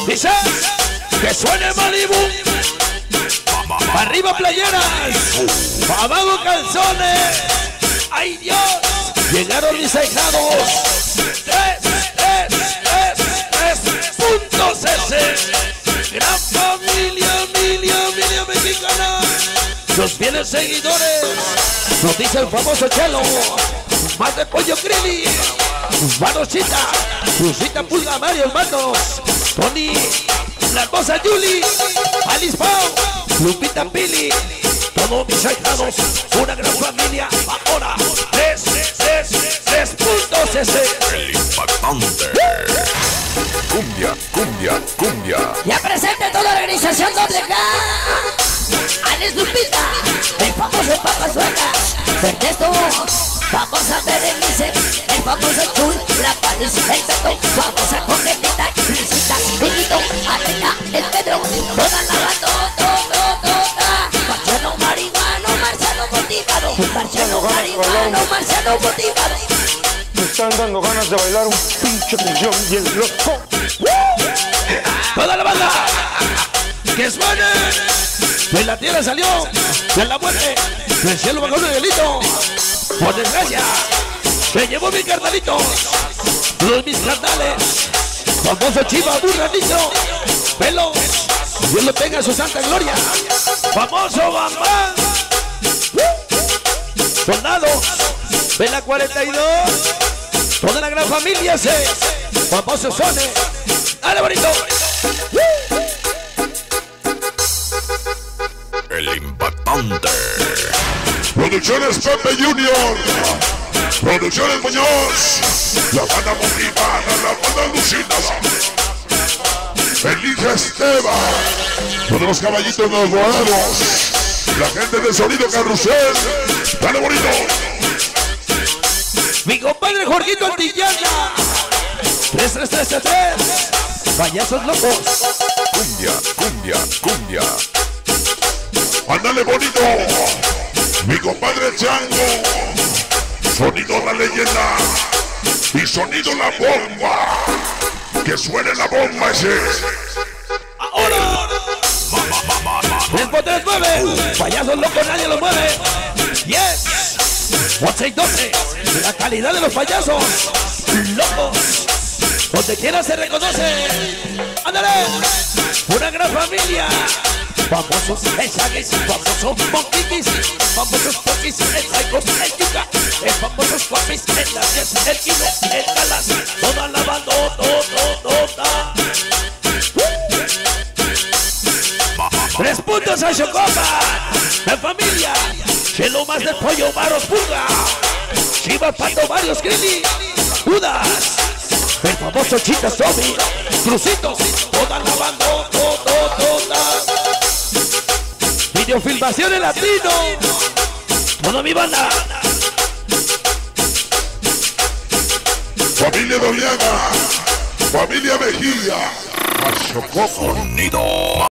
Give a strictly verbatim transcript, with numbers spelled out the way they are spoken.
Dice que suene Malibu. Arriba playeras, abajo calzones. ¡Ay Dios! Llegaron mis ahijados. Tres, tres, tres, tres puntos ese. Gran familia, familia, familia mexicana. Los fieles seguidores. Nos dice el famoso Chelo. Más de pollo Grilly. Manosita. Lucita Pulga, Mario hermanos. Tony. La hermosa Julie. Alice Pau. Lupita Pili. Todos mis ahijados. Una gran familia. Ahora. Tres, tres, tres puntos ese. El impactante. Cumbia, cumbia, cumbia. Ya presente toda la organización doble K. Alex Lupita, el famoso Papa Sueca, Ernesto, vamos a ver el Lice, el famoso Chul, la Paris, el Tato, vamos a Congelita, Luisita, Benito, Ateca, el Pedro, toda la banda, todo, toda. Marciano Marihuano, Marciano Motivado, Marciano Marihuano, Marciano Motivado. Me están dando ganas de bailar un pinche millón y el loco. Toda la banda que suene. De la tierra salió, de la muerte, del cielo bajó un angelito. Por desgracia, se llevó mi carnalito. Los mis carnales, famoso Chiva, burranito, pelo, Dios lo tenga en su santa gloria. Famoso Bambán, soldados, de la cuarenta y dos, toda la gran familia se, famoso Sone, dale bonito. El impactante. Producciones Pepe Junior, Producciones Muñoz, la banda Motivada, la banda Lucina, Elija Esteban, todos los caballitos de los boleros, la gente de Sonido Carrusel, dale bonito. Mi compadre Jorgito Antillana, tres, tres, tres, tres, tres, payasos locos. Cumbia, cumbia, cumbia. Ándale bonito, mi compadre Chango, Sonido la leyenda y Sonido la bomba, que suene la bomba ese. Ahora, tres por tres nueve, payasos locos nadie los mueve. Yes, once y doce, la calidad de los payasos locos, donde quiera se reconoce. Ándale, una gran familia. Famosos mensajes, famosos monquiquis, famosos poquis, el psychos, el yuca, el famosos guapis, el labias, el kilo, el galas, toda la banda, todo, toda. Tres puntos a Chocopa, la familia, Chelo más del pollo, Maros Pulga, Chiva, Pato, varios Grilly, Judas, el famoso Chita Zombie, Crucitos, toda la banda, todo, toda. Videofilmaciones latino, toda mi banda. Familia Doliaga, familia Mejía, Sonido.